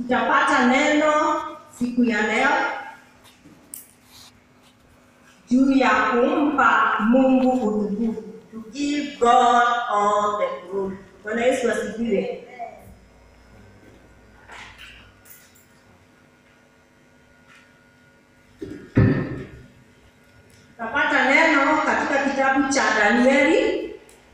Tutapata neno siku ya leo juu ya kumpa Mungu utukufu. To give God all the glory. Bwana Yesu asifiwe. Tutapata neno katika kitabu cha Danieli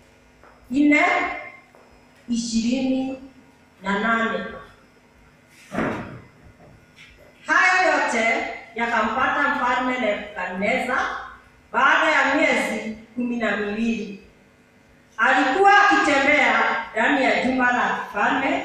4:28. Haya yote yakampata mfalme Nebukadneza baada ya miezi 12. Alikuwa akitembea ndani ya jumba la kifalme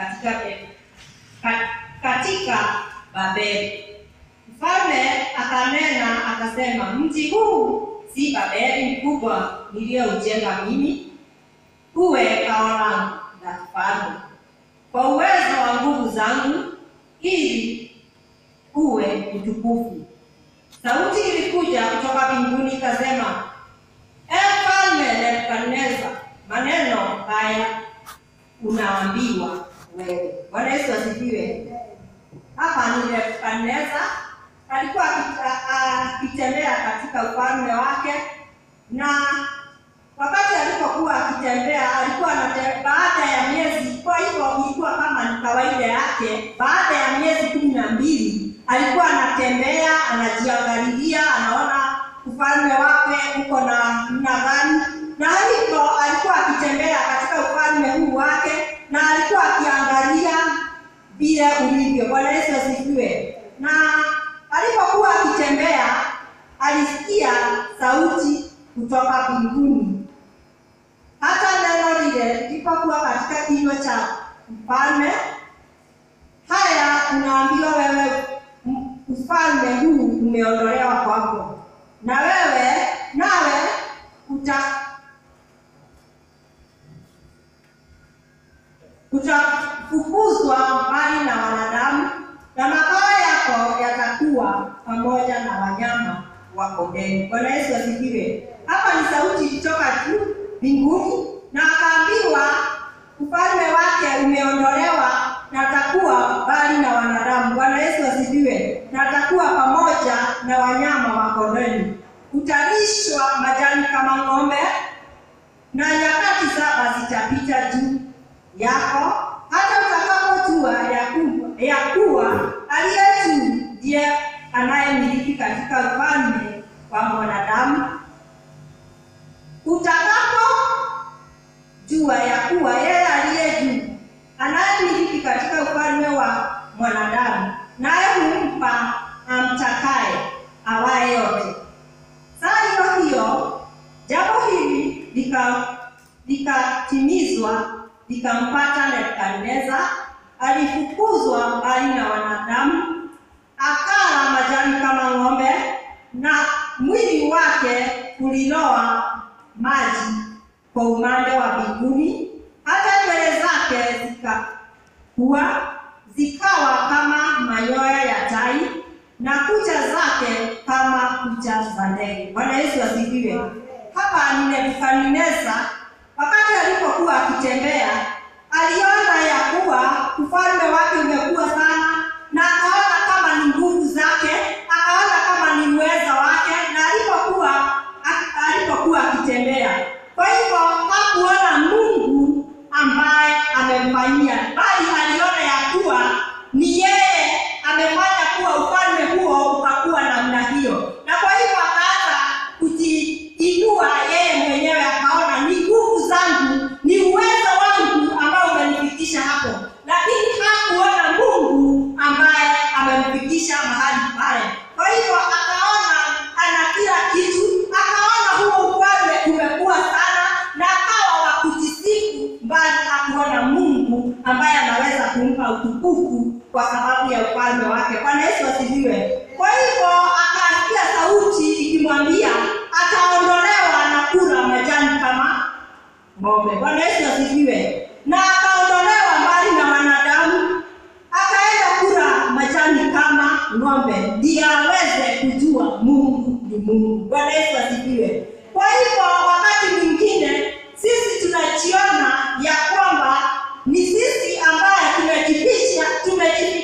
katika Babeli. Mfalme akanena akasema, mji huu si Babeli mkubwa niliyoujenga mimi, uwe kao langu la kifalme kwa uwezo wa nguvu zangu, ili uwe utukufu. Sauti ilikuja kutoka mbinguni ikasema, Mfalme Nebukadneza, maneno haya unaambiwa wewe. Bwana Yesu asifiwe. Hapa ni Nebukadneza alikuwa akitembea katika ufalme wake, na wakati alipokuwa akitembea alikuwa baada ya miezi, kwa hivyo ilikuwa kama ni kawaida yake, baada ya miezi 12 alikuwa anatembea, anajiangalilia, anaona ufalme wake uko na namna gani, na hivyo alikuwa akitembea katika ufalme huu wake na alikuwa akiangalia vile ulivyo. Bwana Yesu asifiwe. Na alipokuwa akitembea alisikia sauti kutoka mbinguni. Hata neno lile lilipokuwa katika kinywa cha mfalme, haya unaambiwa wewe, ufalme huu umeondolewa kwako, na nawe utafukuzwa mbali na wanadamu, na makao yako yatakuwa pamoja na wanyama wa kondeni. Bwana Yesu asifiwe. Hapa ni sauti ilitoka juu mbinguni, na akaambiwa ufalme wake umeondolewa na atakuwa mbali na wanadamu. Bwana Yesu asifiwe. Na atakuwa pamoja na wanyama wa kondeni. Utalishwa majani kama ng'ombe, na nyakati 7 zitapita juu yako, hata utakapojua ya kuwa aliye juu ndiye anayemiliki katika ufalme wa mwanadamu. Utakapojua ya kuwa yeye aliye juu anayemiliki katika ufalme wa mwanadamu, naye humpa amtakaye awaye yote. Saa hiyo jambo hili likatimizwa, likampata Nebukadneza. Alifukuzwa mbali na wanadamu, akala majani kama ng'ombe, na mwili wake uliloa maji kwa umande wa mbinguni, hata nywele zake zikawa kama manyoya ya tai, na kucha zake kama kucha za ndege. Bwana Yesu asifiwe. Hapa ni Nebukadneza, wakati alipokuwa akitembea aliona ya kuwa ufalme wake umekuwa sana, na akaona kama ni nguvu zake, akaona kama ni uwezo wake, na alipokuwa akitembea. Kwa hivyo hakuona Mungu ambaye amemfanyia, bali aliona ya kuwa ni yeye amefanya kuwa ufalme huo ukakuwa namna hiyo. Na kwa hivyo akaanza kujiinua yeye mwenyewe, akaona ni nguvu zangu, ni uwezo wangu ambao umenifikisha hapo, lakini hakuona Mungu ambaye amemfikisha mahali pale. Kwa hivyo akaona ana kila kitu, akaona huo ufalme umekuwa sana, na akawa wa kujisifu, bali hakuona Mungu ambaye anaweza kumpa utukufu kwa sababu ya ufalme wake. Bwana Yesu asifiwe. Kwa hivyo akasikia sauti ikimwambia ataondolewa na kula majani kama ng'ombe. Bwana Yesu asifiwe. Na akaondolewa mbali na wanadamu, akaenda kula majani kama ng'ombe, ndiye aweze kujua Mungu ni Mungu. Bwana Yesu asifiwe. Kwa hivyo wakati mwingine sisi tunajiona ya kwamba ni sisi ambaye tumejificha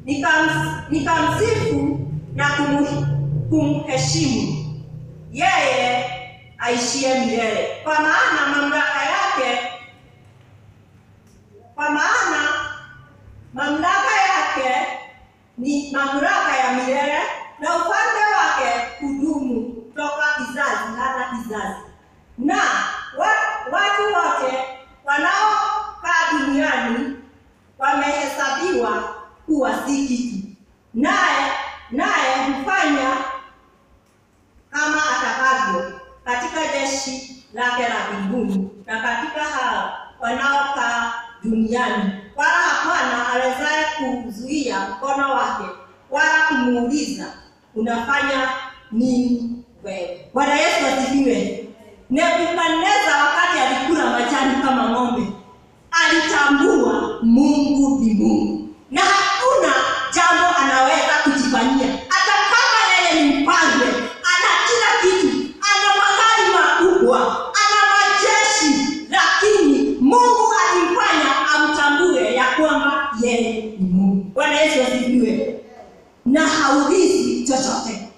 nikamsifu na kumheshimu yeye aishie milele, kwa maana mamlaka yake ni mamlaka ya milele, na ufalme wake hudumu toka kizazi hata kizazi. Na watu wote wanaokaa duniani wamehesabiwa kuwa si kitu, naye hufanya kama atakavyo katika jeshi lake la mbinguni na katika hao wanaokaa duniani, wala hapana awezaye kuzuia mkono wake wala kumuuliza unafanya nini wewe. Bwana Yesu asifiwe. Nebukadneza wakati alikula majani kama ng'ombe, alitambua Mungu ni Mungu na hakuna jambo anaweza kujifanyia. Hata kama yeye ni mfalme, ana kila kitu, ana magari makubwa, ana majeshi, lakini Mungu alimfanya amtambue ya kwamba yeye ni Mungu. Bwana Yesu asifiwe. Na haulizi chochote,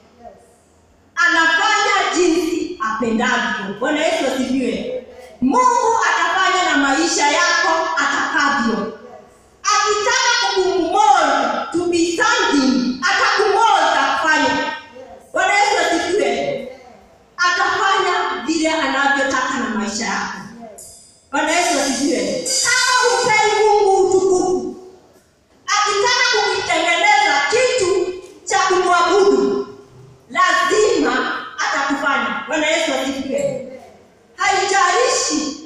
anafanya jinsi apendavyo. Bwana Yesu asifiwe. Mungu atafanya na maisha yako atakavyo. Akitaka kukumold to be something, atakumold akufanya. Bwana Yesu asifiwe. Atafanya vile anavyotaka na maisha yako. Bwana Yesu asifiwe. Kama upei Mungu utukufu, akitaka kukitengeneza kitu cha kumwabudu, lazima atakufanya. Bwana Yesu asifiwe. Haijalishi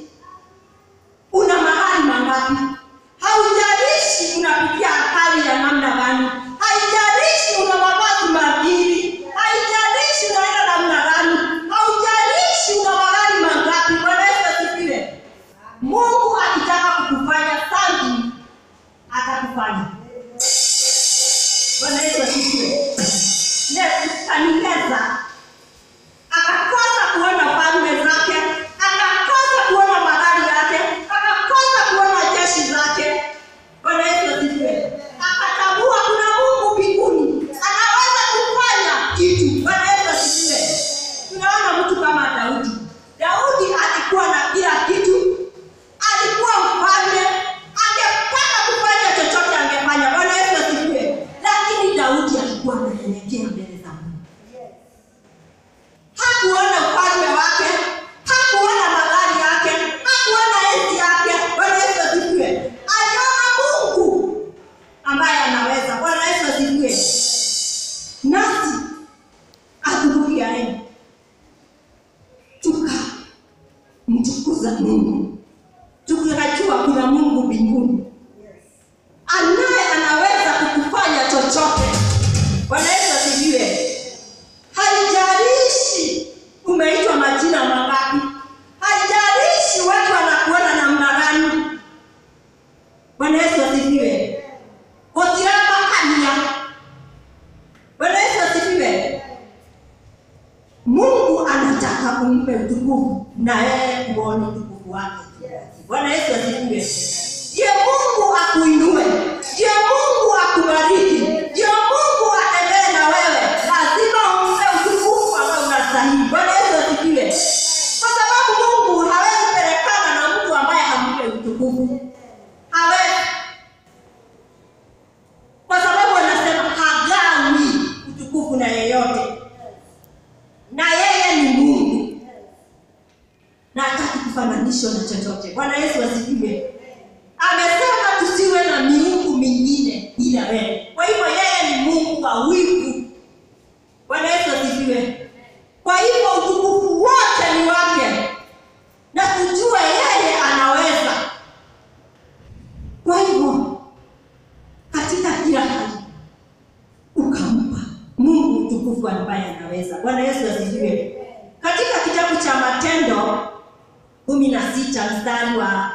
una magari mangapi, haijalishi unapitia hali ya namna gani, haijalishi una mavazi mazuri, haijalishi unaenda namna gani, haijalishi una magari mangapi. Bwana Yesu asifiwe. Mungu akitaka kukufanya something, atakufanya. Bwana Yesu asifiwe. Nebukadneza akakosa kuona falme zake, akakosa kuona magari yake, akakosa kuona jeshi zake. Bwana Yesu asifiwe. Akatambua kuna Mungu mbinguni anaweza kufanya kitu. Bwana Yesu asifiwe. Tunaona mtu kama Daudi. Daudi alikuwa na kila kitu, alikuwa mfalme, angetaka kufanya chochote angefanya. Bwana Yesu asifiwe. Lakini Daudi alikuwa ananyenyekea mbele za Mungu. Hakuona ufalme wake, hakuona magari yake, hakuona enzi yake. Bwana Yesu asifiwe. Aliona Mungu ambaye anaweza. Bwana Yesu asifiwe. Nasi asubuhi ya leo tukamtukuza Mungu, tukajua kuna Mungu mbinguni anaye anaweza kukufanya chochote. Bwana Yesu asifiwe. Haijalishi umeitwa majina mangapi, haijalishi watu wanakuona namna gani. Bwana Yesu asifiwe. Otiama kania. Bwana Yesu asifiwe. Mungu anataka kumpe utukufu na yeye kuona utukufu wake. Bwana Yesu asifiwe. Ndiye Mungu akuinue, ndiye Mungu akubariki, ndiye Mungu atembee na wewe. Lazima umpe utukufu ambao unastahili. Bwana Yesu asifiwe. Kwa sababu Mungu hawezi pelekana na mtu ambaye hampe utukufu. Hawezi. Kwa sababu anasema hagawi utukufu na yeyote. Na yeye ni Mungu. Na hataki kufananishwa na chochote. Bwana Yesu asifiwe. Amesema tusiwe na miungu mingine ila wewe. Kwa hivyo yeye ni Mungu wa wivu. Bwana Yesu asifiwe. Kwa hivyo utukufu wote ni wake. Na kujua yeye anaweza. Kwa hivyo katika kila hali ukampa Mungu utukufu ambaye anaweza. Bwana Yesu asifiwe. Katika kitabu cha Matendo 16 mstari wa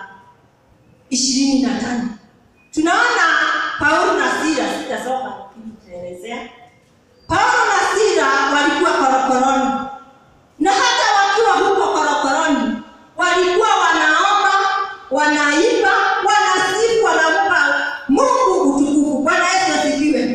25 tunaona Paulo na Sila. Sitasoma kuelezea. Paulo na Sila walikuwa korokoroni, na hata wakiwa huko korokoroni walikuwa wanaomba, wanaimba, wanasifu, wanampa Mungu utukufu. Bwana Yesu asifiwe.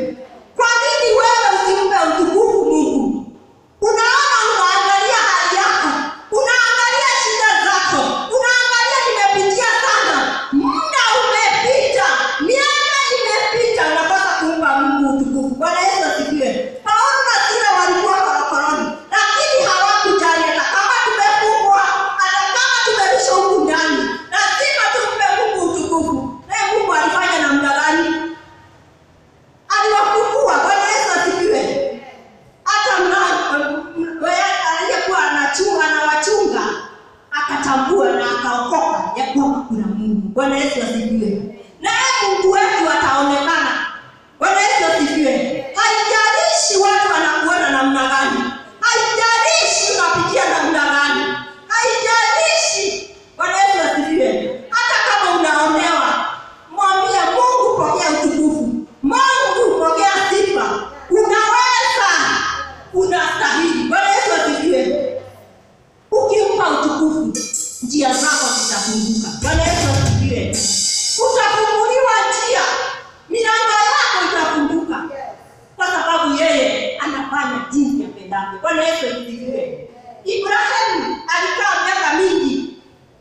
Yesu asifiwe. Naye Mungu wetu ataonekana. Bwana Yesu asifiwe. Haijalishi watu wanakuona namna gani. Haijalishi unapitia namna gani. Haijalishi. Bwana Yesu asifiwe. Hata kama unaonewa, mwambie Mungu pokea utukufu. Mungu pokea sifa. Unaweza. Unastahili. Bwana Yesu asifiwe. Ukimpa utukufu, njia zako zitafunguka. Bwana Yesu asifiwe. Utafunguliwa njia. Milango yako itafunguka. Kwa sababu yeye anafanya jinsi apendavyo. Bwana Yesu asifiwe. Ibrahimu alikaa miaka mingi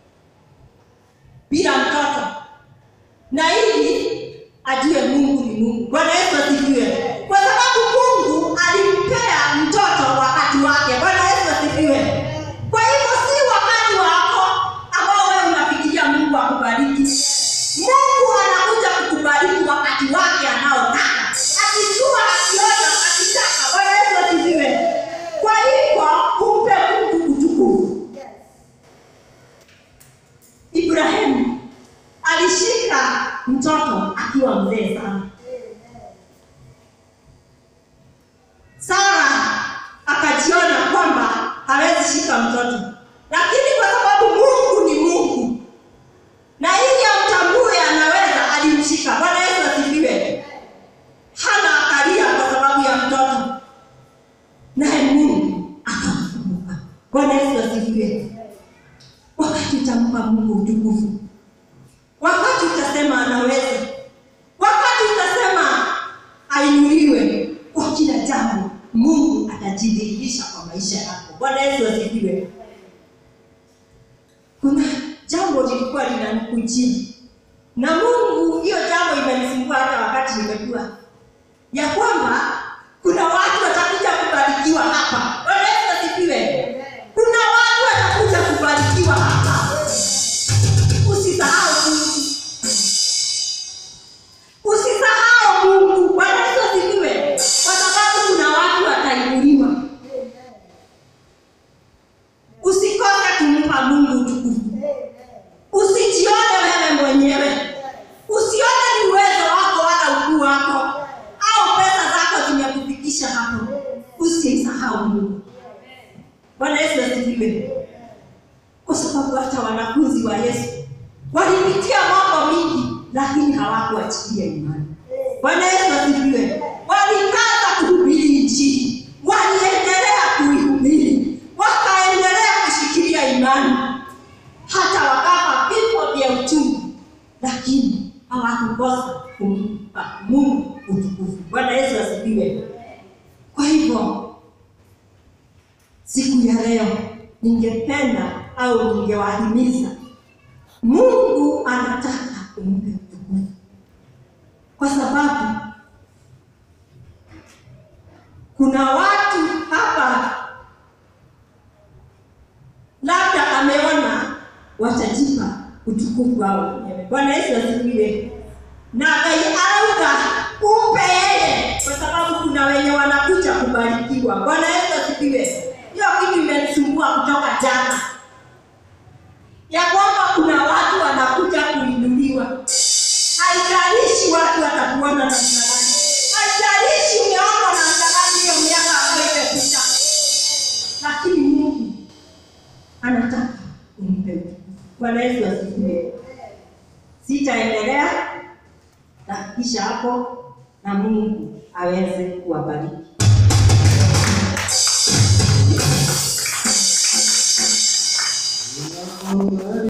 bila mtoto. Na ili ajue Mungu ni Mungu. Bwana Yesu asifiwe. Kwa sababu Mungu alimpea mtoto wakati wake. Bwana Yesu asifiwe. Kwa hivyo si wakati wako ambao wewe unafikiria Mungu akubariki. Mungu anakuja kukubariki wakati wake anaotaka. Akijua, akiona, akitaka. Bwana Yesu asifiwe. Kwa hivyo kumpe Mungu utukufu. Ibrahimu alishika mtoto akiwa mzee sana. Sara akajiona kwamba hawezi shika mtoto. Lakini kwa sababu Mungu ni Mungu, na ili amtambue anaweza, alimshika. Bwana Yesu asifiwe. Hana akalia kwa sababu ya mtoto. Naye Mungu akamkumbuka. Bwana Yesu asifiwe. Wakati utampa Mungu utukufu, wakati utasema anaweza, wakati utasema ainuliwe, kwa kila jambo Mungu atajidhihirisha kwa maisha yako. Bwana Yesu asifiwe. Kuna jambo lilikuwa linanikujia, na Mungu, hiyo jambo imenisumbua hata wakati nimekuwa, ya kwamba kuna watu watakuja kubarikiwa hapa. Bwana Yesu asifiwe. Kuna watu watakuja kubarikiwa hapa. Usisahau Mungu. Usisahau Mungu. Bwana Yesu asifiwe. Kwa sababu kuna watu watainuliwa. Usikose kumpa Mungu utukufu. Usijione wewe mwenyewe. Usione ni uwezo wako wala ukuu wako au pesa zako zimekufikisha hapo. Usisahau Mungu. Bwana Yesu asifiwe. Kwa sababu hata wanafunzi wa Yesu walipitia mambo mingi, lakini hawakuachilia imani. Bwana Yesu asifiwe. Walikaza kuhubiri Injili, waliendelea kuihubiri, wakaendelea kushikilia imani, hata wakafa vifo vya uchungu, lakini hawakukosa kumpa Mungu utukufu. Bwana Yesu asifiwe. Kwa hivyo siku ya leo ningependa au ningewahimiza, Mungu anataka kumpe utukufu. Kwa sababu kuna watu hapa labda ameona watajipa utukufu wao wenyewe. Bwana Yesu asifiwe. Na kaiauga umpe yeye, kwa sababu kuna wenye wanakuja kubarikiwa. Bwana Yesu asifiwe. Hiyo kitu imenisumbua kutoka jana, ya kwamba kuna watu wanakuja kuinuliwa. Haijalishi watu watakuona namna gani. Haijalishi umeona namna gani hiyo miaka ambayo imepita. Lakini Mungu anataka umpe utukufu. Bwana Yesu asifiwe. Sitaendelea, na kisha hapo na Mungu aweze kuwabariki.